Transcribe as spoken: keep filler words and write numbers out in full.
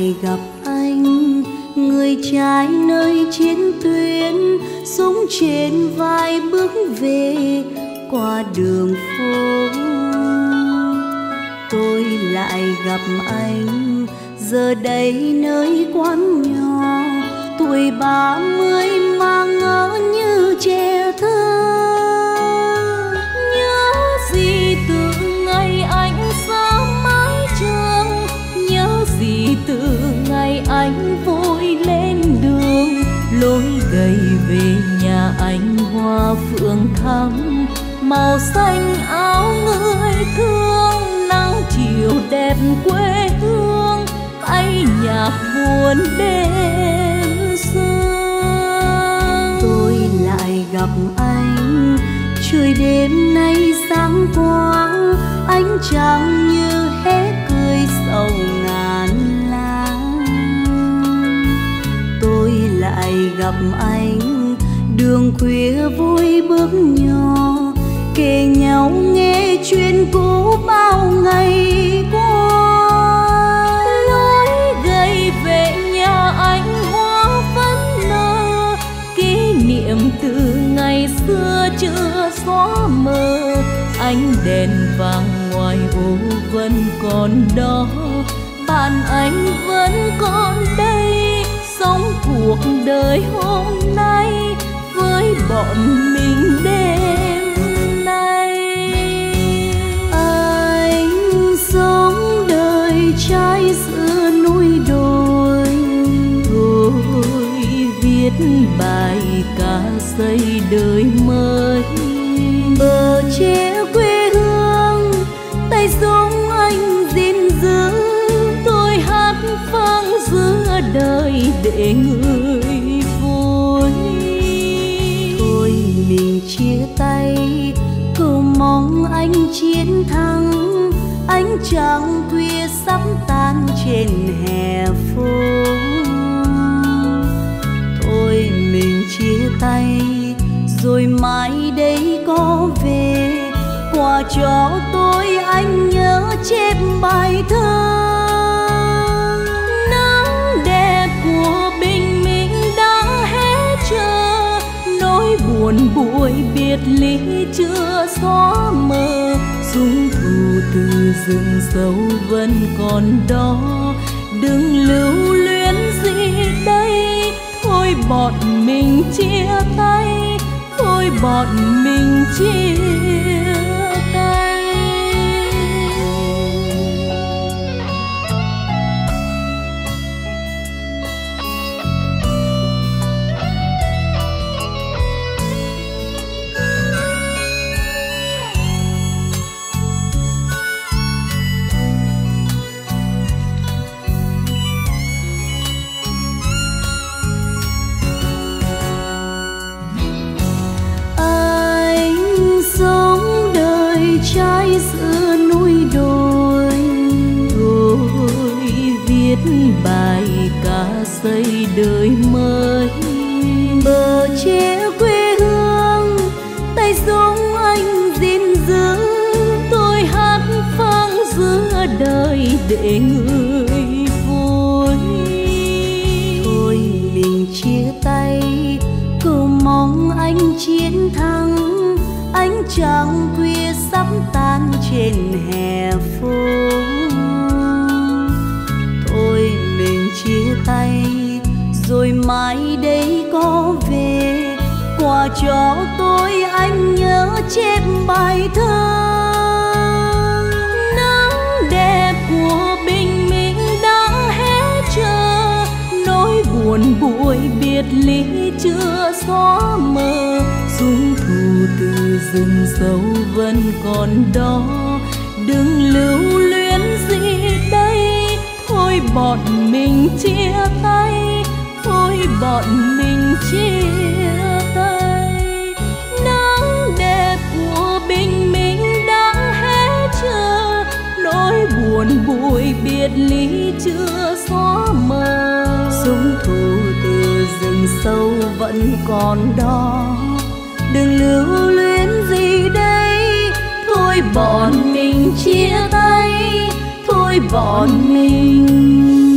lại gặp anh, người trai nơi chiến tuyến, súng trên vai bước về qua đường phố. Tôi lại gặp anh giờ đây nơi quán nhỏ, tuổi ba mươi mà ngỡ như trẻ thơ. Nhớ gì từ ngày anh xa mái trường, nhớ gì từ ngày anh vội lên đường, lối gầy về nhà anh hoa phượng thắm, màu xanh áo người thương, nắng chiều đẹp quê hương, tay nhạc buồn đêm xưa. Tôi lại gặp anh, trời đêm nay sáng quang, ánh trăng như hé cười sầu ngàn lá. Tôi lại gặp anh, đường khuya vui bước nhỏ, kể nhau nghe chuyện cũ bao ngày qua. Lối gầy về nhà anh hoa vẫn nở, kỷ niệm từ ngày xưa chưa xóa mờ. Ánh đèn vàng ngoài ô vẫn còn đó, bạn anh vẫn còn đây, sống cuộc đời hôm nay với bọn mình đêm nay. Anh sống đời trái giữa núi đồi, tôi viết bài ca xây đời mới. Bờ tre quê hương, tay súng anh gìn giữ, tôi hát vang giữa đời để người vui. Thôi mình chia tay, cầu mong anh chiến thắng, ánh trăng khuya sắp tan trên hè phố. Thôi mình chia tay, rồi mai đây có về, quà cho tôi anh nhớ chép bài thơ. Nắng đẹp của bình minh đã hé chờ, nỗi buồn buổi biệt ly chưa xóa mờ. Dung thu từ rừng sâu vẫn còn đó, đừng lưu luyến gì đây. Thôi bọn mình chia tay, thôi bọn mình chia tay. Trái giữa núi đồi, tôi viết bài ca xây đời mới. Bờ tre quê hương, tay súng anh gìn giữ, tôi hát vang giữa đời để người vui. Thôi mình chia tay, cầu mong anh chiến thắng, ánh trăng khuya sắp tan trên hè phố. Thôi mình chia tay, rồi mai đây có về, quà cho tôi anh nhớ chép bài thơ. Nắng đẹp của bình minh đã hé chờ, nỗi buồn buổi biệt ly chưa xóa mờ. Dung thu từ rừng sâu vẫn còn đó, đừng lưu luyến gì đây. Thôi bọn mình chia tay, thôi bọn mình chia tay. Nắng đẹp của bình minh đã hé chờ, nỗi buồn buổi biệt ly chưa xóa mờ. Dung thu từ rừng sâu vẫn còn đó, đừng lưu luyến gì đây. Thôi bọn mình chia tay, thôi bọn mình